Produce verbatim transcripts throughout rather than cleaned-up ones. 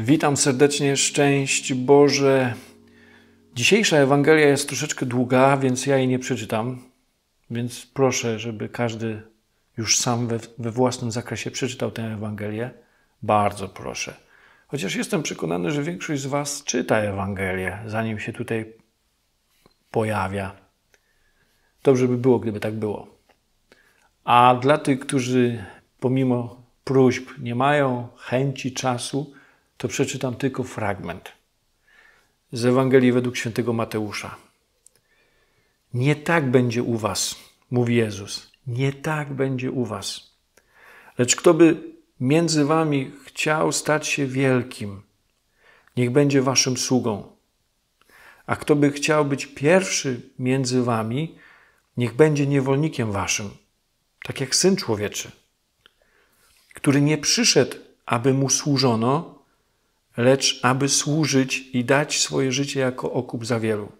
Witam serdecznie, szczęść Boże. Dzisiejsza Ewangelia jest troszeczkę długa, więc ja jej nie przeczytam. Więc proszę, żeby każdy już sam we, we własnym zakresie przeczytał tę Ewangelię. Bardzo proszę. Chociaż jestem przekonany, że większość z was czyta Ewangelię, zanim się tutaj pojawia. Dobrze by było, gdyby tak było. A dla tych, którzy pomimo próśb nie mają chęci, czasu, to przeczytam tylko fragment z Ewangelii według świętego Mateusza. Nie tak będzie u was, mówi Jezus. Nie tak będzie u was. Lecz kto by między wami chciał stać się wielkim, niech będzie waszym sługą. A kto by chciał być pierwszy między wami, niech będzie niewolnikiem waszym, tak jak Syn Człowieczy, który nie przyszedł, aby mu służono, lecz aby służyć i dać swoje życie jako okup za wielu.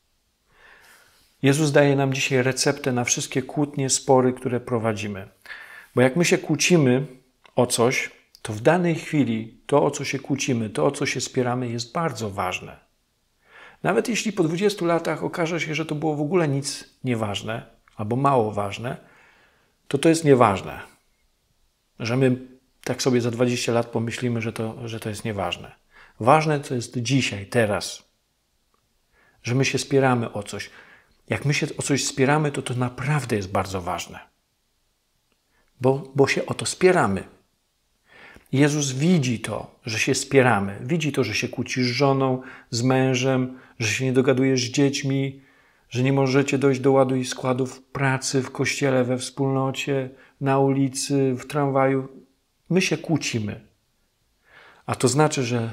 Jezus daje nam dzisiaj receptę na wszystkie kłótnie, spory, które prowadzimy. Bo jak my się kłócimy o coś, to w danej chwili to, o co się kłócimy, to, o co się spieramy, jest bardzo ważne. Nawet jeśli po dwudziestu latach okaże się, że to było w ogóle nic nieważne, albo mało ważne, to to jest nieważne. Że my tak sobie za dwadzieścia lat pomyślimy, że to, że to jest nieważne. Ważne to jest dzisiaj, teraz. Że my się spieramy o coś. Jak my się o coś spieramy, to to naprawdę jest bardzo ważne. Bo, bo się o to spieramy. Jezus widzi to, że się spieramy. Widzi to, że się kłócisz z żoną, z mężem, że się nie dogadujesz z dziećmi, że nie możecie dojść do ładu i składu w pracy, w kościele, we wspólnocie, na ulicy, w tramwaju. My się kłócimy. A to znaczy, że,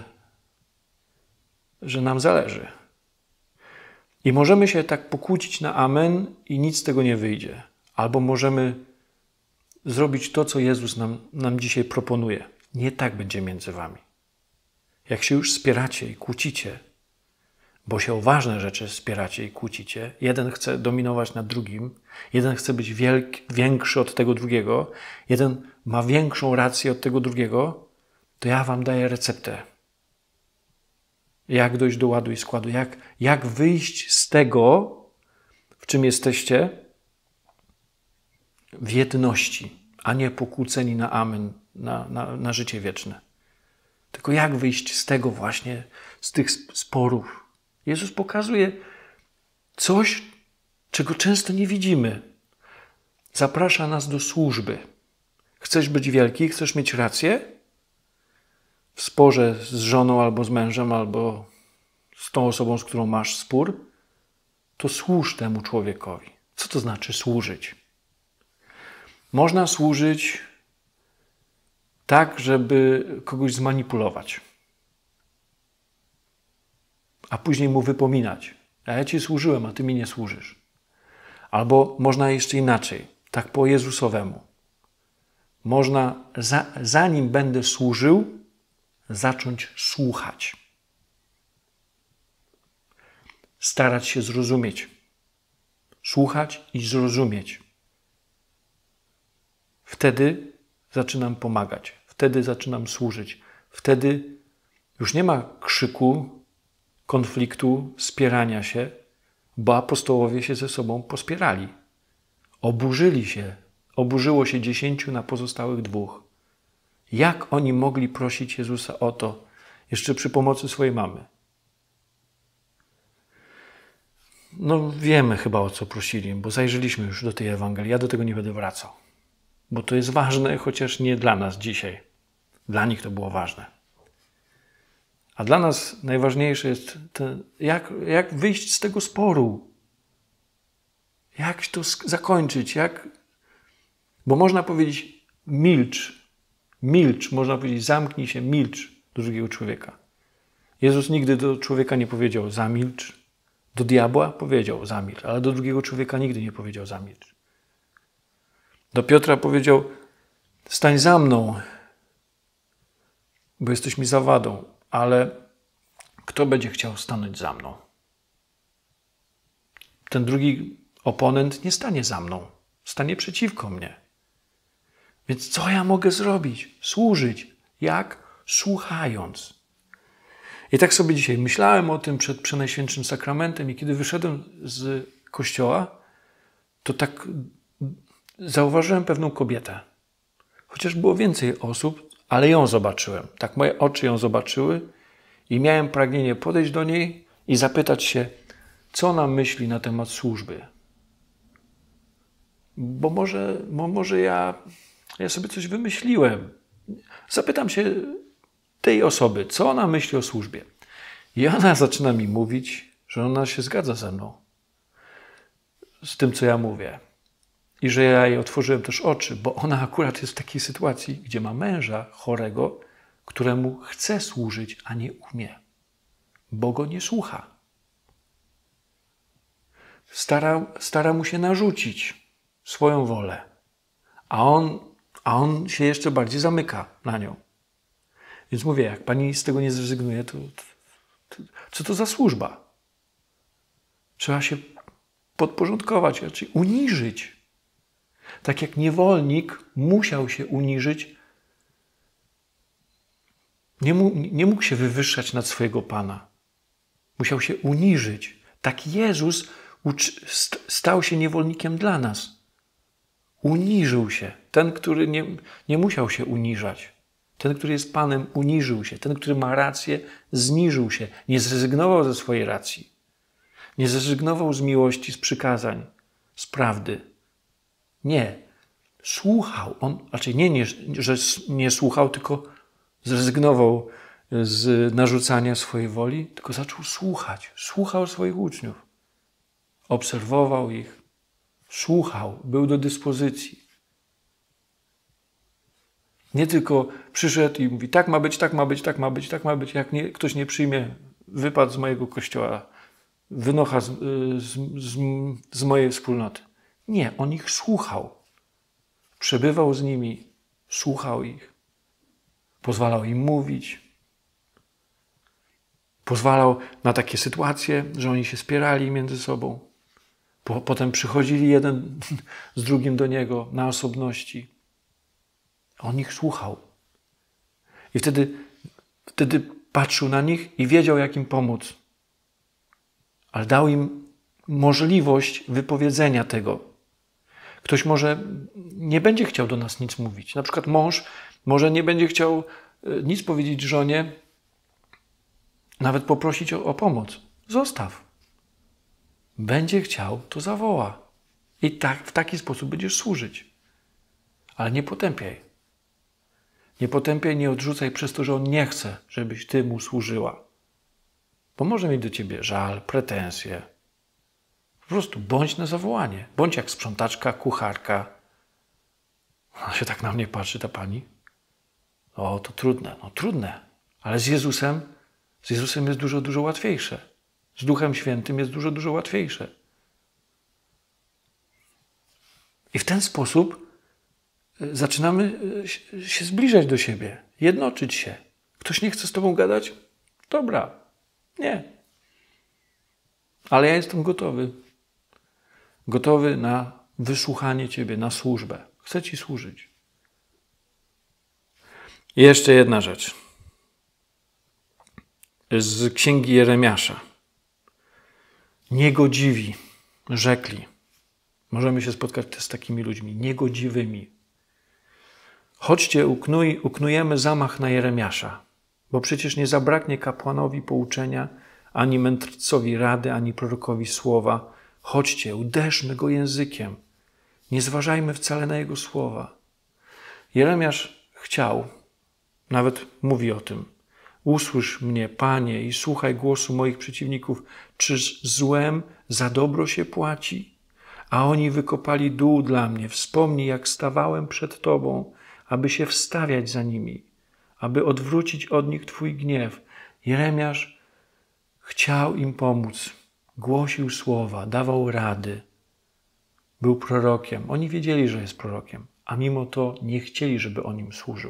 że nam zależy. I możemy się tak pokłócić na amen i nic z tego nie wyjdzie. Albo możemy zrobić to, co Jezus nam, nam dzisiaj proponuje. Nie tak będzie między wami. Jak się już spieracie i kłócicie, bo się o ważne rzeczy spieracie i kłócicie, jeden chce dominować nad drugim, jeden chce być wielki, większy od tego drugiego, jeden ma większą rację od tego drugiego, to ja wam daję receptę. Jak dojść do ładu i składu, jak, jak wyjść z tego, w czym jesteście, w jedności, a nie pokłóceni na amen, na, na, na życie wieczne. Tylko jak wyjść z tego właśnie, z tych sporów. Jezus pokazuje coś, czego często nie widzimy. Zaprasza nas do służby. Chcesz być wielki, chcesz mieć rację? W sporze z żoną albo z mężem, albo z tą osobą, z którą masz spór, to służ temu człowiekowi. Co to znaczy służyć? Można służyć tak, żeby kogoś zmanipulować, a później mu wypominać. A ja ci służyłem, a ty mi nie służysz. Albo można jeszcze inaczej, tak po Jezusowemu. Można, za, zanim będę służył, zacząć słuchać. Starać się zrozumieć. Słuchać i zrozumieć. Wtedy zaczynam pomagać. Wtedy zaczynam służyć. Wtedy już nie ma krzyku, konfliktu, spierania się, bo apostołowie się ze sobą pospierali. Oburzyli się. Oburzyło się dziesięciu na pozostałych dwóch. Jak oni mogli prosić Jezusa o to, jeszcze przy pomocy swojej mamy? No wiemy chyba, o co prosili, bo zajrzeliśmy już do tej Ewangelii. Ja do tego nie będę wracał. Bo to jest ważne, chociaż nie dla nas dzisiaj. Dla nich to było ważne. A dla nas najważniejsze jest, ten, jak, jak wyjść z tego sporu. Jak to zakończyć. Jak... Bo można powiedzieć milcz. Milcz. Można powiedzieć zamknij się, milcz do drugiego człowieka. Jezus nigdy do człowieka nie powiedział zamilcz. Do diabła powiedział zamilcz, ale do drugiego człowieka nigdy nie powiedział zamilcz. Do Piotra powiedział stań za mną, bo jesteś mi zawadą, ale kto będzie chciał stanąć za mną? Ten drugi oponent nie stanie za mną, stanie przeciwko mnie. Więc co ja mogę zrobić? Służyć. Jak? Słuchając. I tak sobie dzisiaj myślałem o tym przed Przenajświętszym Sakramentem i kiedy wyszedłem z kościoła, to tak zauważyłem pewną kobietę. Chociaż było więcej osób, ale ją zobaczyłem. Tak moje oczy ją zobaczyły i miałem pragnienie podejść do niej i zapytać się, co ona myśli na temat służby. Bo może, bo może ja, ja sobie coś wymyśliłem. Zapytam się tej osoby, co ona myśli o służbie. I ona zaczyna mi mówić, że ona się zgadza ze mną. Z tym, co ja mówię. I że ja jej otworzyłem też oczy, bo ona akurat jest w takiej sytuacji, gdzie ma męża chorego, któremu chce służyć, a nie umie. Bo go nie słucha. Stara, stara mu się narzucić swoją wolę. A on, a on się jeszcze bardziej zamyka na nią. Więc mówię, jak pani z tego nie zrezygnuje, to, to, to co to za służba? Trzeba się podporządkować, raczej uniżyć. Tak jak niewolnik musiał się uniżyć, nie mógł, nie mógł się wywyższać nad swojego Pana. Musiał się uniżyć. Tak Jezus stał się niewolnikiem dla nas. Uniżył się. Ten, który nie, nie musiał się uniżać. Ten, który jest Panem, uniżył się. Ten, który ma rację, zniżył się. Nie zrezygnował ze swojej racji. Nie zrezygnował z miłości, z przykazań, z prawdy. Nie. Słuchał. On, raczej nie, nie, że nie słuchał, tylko zrezygnował z narzucania swojej woli, tylko zaczął słuchać. Słuchał swoich uczniów. Obserwował ich. Słuchał. Był do dyspozycji. Nie tylko przyszedł i mówi, tak ma być, tak ma być, tak ma być, tak ma być. Jak nie, ktoś nie przyjmie, wypadł z mojego kościoła, wynocha z, z, z, z mojej wspólnoty. Nie, on ich słuchał. Przebywał z nimi, słuchał ich. Pozwalał im mówić. Pozwalał na takie sytuacje, że oni się spierali między sobą. Potem przychodzili jeden z drugim do niego na osobności. On ich słuchał. I wtedy, wtedy patrzył na nich i wiedział, jak im pomóc. Ale dał im możliwość wypowiedzenia tego. Ktoś może nie będzie chciał do nas nic mówić. Na przykład mąż może nie będzie chciał nic powiedzieć żonie, nawet poprosić o, o pomoc. Zostaw. Będzie chciał, to zawoła. I tak, w taki sposób będziesz służyć. Ale nie potępiaj. Nie potępiaj, nie odrzucaj przez to, że on nie chce, żebyś ty mu służyła. Bo może mieć do ciebie żal, pretensje. Po prostu bądź na zawołanie. Bądź jak sprzątaczka, kucharka. Ona się tak na mnie patrzy, ta pani. O, to trudne. No trudne. Ale z Jezusem, z Jezusem jest dużo, dużo łatwiejsze. Z Duchem Świętym jest dużo, dużo łatwiejsze. I w ten sposób zaczynamy się zbliżać do siebie, jednoczyć się. Ktoś nie chce z tobą gadać? Dobra. Nie. Ale ja jestem gotowy. Gotowy na wysłuchanie ciebie, na służbę. Chcę ci służyć. I jeszcze jedna rzecz. Z Księgi Jeremiasza. Niegodziwi rzekli. Możemy się spotkać też z takimi ludźmi. Niegodziwymi. Chodźcie, uknuj, uknujemy zamach na Jeremiasza, bo przecież nie zabraknie kapłanowi pouczenia, ani mędrcowi rady, ani prorokowi słowa. Chodźcie, uderzmy go językiem. Nie zważajmy wcale na jego słowa. Jeremiasz chciał, nawet mówi o tym. Usłysz mnie, Panie, i słuchaj głosu moich przeciwników. Czyż złem za dobro się płaci? A oni wykopali dół dla mnie. Wspomnij, jak stawałem przed Tobą, aby się wstawiać za nimi, aby odwrócić od nich Twój gniew. Jeremiasz chciał im pomóc. Głosił słowa, dawał rady. Był prorokiem. Oni wiedzieli, że jest prorokiem, a mimo to nie chcieli, żeby on im służył.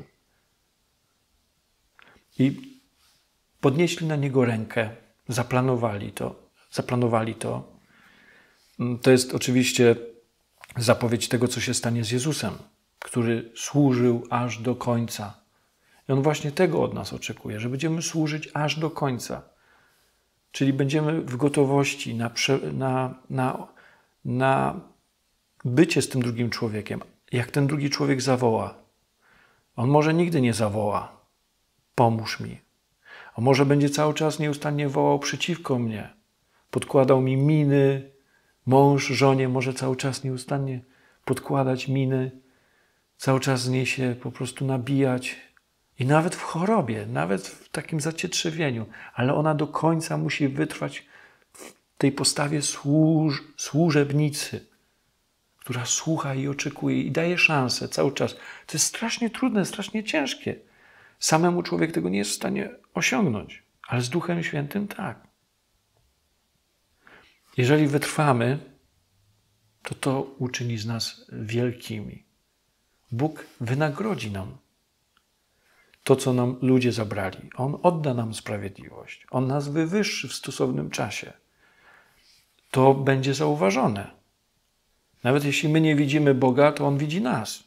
I podnieśli na niego rękę, zaplanowali to. Zaplanowali to. To jest oczywiście zapowiedź tego, co się stanie z Jezusem, który służył aż do końca I On właśnie tego od nas oczekuje, że będziemy służyć aż do końca. Czyli będziemy w gotowości na, na, na, na bycie z tym drugim człowiekiem. Jak ten drugi człowiek zawoła. On może nigdy nie zawoła. Pomóż mi. A może będzie cały czas nieustannie wołał przeciwko mnie. Podkładał mi miny. Mąż żonie może cały czas nieustannie podkładać miny. Cały czas z niej się po prostu nabijać. I nawet w chorobie, nawet w takim zacietrzewieniu. Ale ona do końca musi wytrwać w tej postawie służ, służebnicy, która słucha i oczekuje i daje szansę cały czas. To jest strasznie trudne, strasznie ciężkie. Samemu człowiek tego nie jest w stanie osiągnąć, ale z Duchem Świętym tak. Jeżeli wytrwamy, to to uczyni z nas wielkimi. Bóg wynagrodzi nam to, co nam ludzie zabrali. On odda nam sprawiedliwość. On nas wywyższy w stosownym czasie. To będzie zauważone. Nawet jeśli my nie widzimy Boga, to On widzi nas.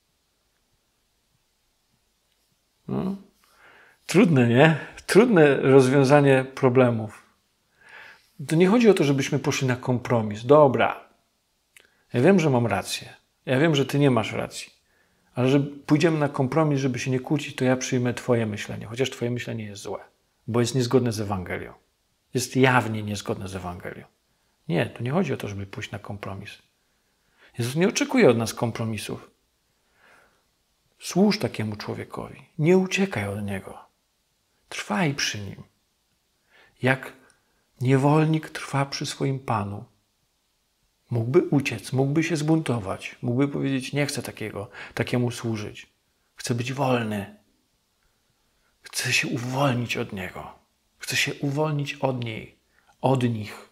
No. Trudne, nie? Trudne rozwiązanie problemów. To nie chodzi o to, żebyśmy poszli na kompromis. Dobra, ja wiem, że mam rację. Ja wiem, że ty nie masz racji. Ale że pójdziemy na kompromis, żeby się nie kłócić, to ja przyjmę twoje myślenie. Chociaż twoje myślenie jest złe. Bo jest niezgodne z Ewangelią. Jest jawnie niezgodne z Ewangelią. Nie, to nie chodzi o to, żeby pójść na kompromis. Jezus nie oczekuje od nas kompromisów. Służ takiemu człowiekowi. Nie uciekaj od niego. Trwaj przy nim. Jak niewolnik trwa przy swoim Panu. Mógłby uciec, mógłby się zbuntować. Mógłby powiedzieć, nie chcę takiego, takiemu służyć. Chcę być wolny. Chcę się uwolnić od niego. Chcę się uwolnić od niej, od nich.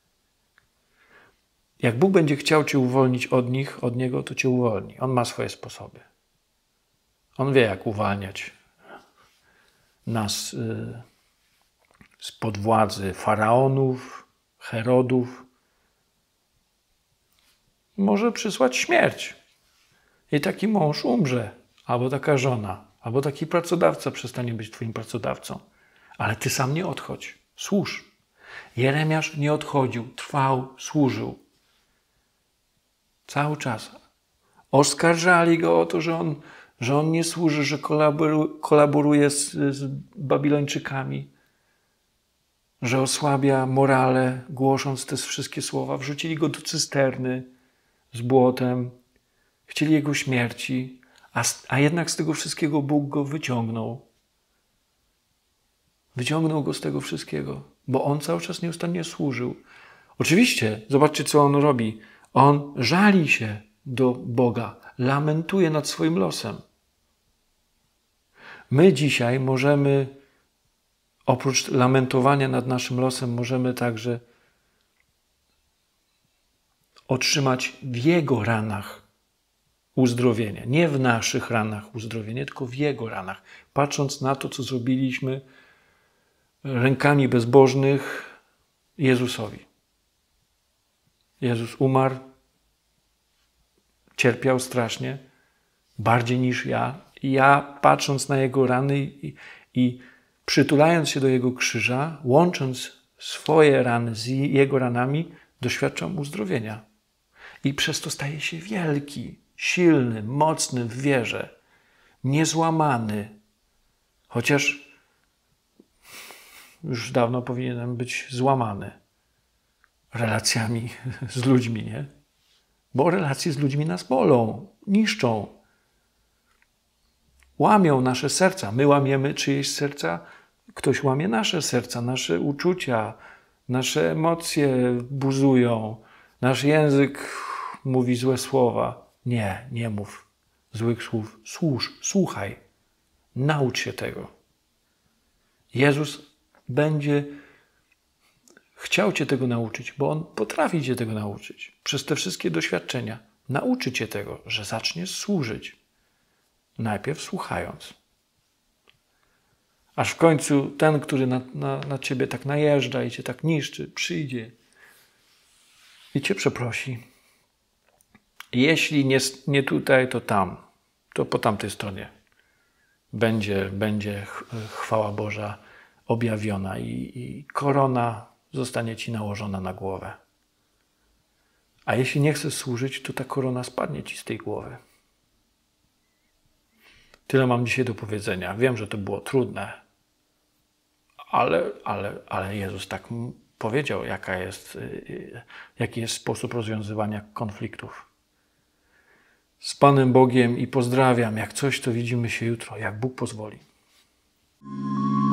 Jak Bóg będzie chciał cię uwolnić od nich, od niego, to cię uwolni. On ma swoje sposoby. On wie, jak uwalniać nas y, spod władzy faraonów, Herodów. Może przysłać śmierć. I taki mąż umrze, albo taka żona, albo taki pracodawca przestanie być twoim pracodawcą. Ale ty sam nie odchodź. Służ. Jeremiasz nie odchodził, trwał, służył. Cały czas. Oskarżali go o to, że on, że on nie służy, że kolaboru, kolaboruje z, z Babilończykami, że osłabia morale, głosząc te wszystkie słowa. Wrzucili go do cysterny z błotem, chcieli jego śmierci, a, a jednak z tego wszystkiego Bóg go wyciągnął. Wyciągnął go z tego wszystkiego, bo on cały czas nieustannie służył. Oczywiście, zobaczcie, co on robi. On żali się do Boga, lamentuje nad swoim losem. My dzisiaj możemy, oprócz lamentowania nad naszym losem, możemy także otrzymać w Jego ranach uzdrowienie. Nie w naszych ranach uzdrowienie, tylko w Jego ranach. Patrząc na to, co zrobiliśmy rękami bezbożnych Jezusowi. Jezus umarł, cierpiał strasznie, bardziej niż ja. I ja, patrząc na Jego rany i, i przytulając się do Jego krzyża, łącząc swoje rany z Jego ranami, doświadczam uzdrowienia. I przez to staje się wielki, silny, mocny w wierze, niezłamany. Chociaż już dawno powinienem być złamany relacjami z ludźmi, nie? Bo relacje z ludźmi nas bolą, niszczą. Łamią nasze serca. My łamiemy czyjeś serca, ktoś łamie nasze serca, nasze uczucia, nasze emocje buzują, nasz język mówi złe słowa. Nie, nie mów złych słów. Służ, słuchaj. Naucz się tego. Jezus będzie chciał cię tego nauczyć, bo On potrafi cię tego nauczyć. Przez te wszystkie doświadczenia nauczy cię tego, że zaczniesz służyć. Najpierw słuchając. Aż w końcu ten, który na, na, na ciebie tak najeżdża i cię tak niszczy, przyjdzie i cię przeprosi. Jeśli nie, nie tutaj, to tam. To po tamtej stronie. będzie, będzie chwała Boża objawiona i, i korona zostanie ci nałożona na głowę. A jeśli nie chcesz służyć, to ta korona spadnie ci z tej głowy. Tyle mam dzisiaj do powiedzenia. Wiem, że to było trudne, ale, ale, ale Jezus tak powiedział, jaka jest, jaki jest sposób rozwiązywania konfliktów. Z Panem Bogiem i pozdrawiam. Jak coś, to widzimy się jutro, jak Bóg pozwoli.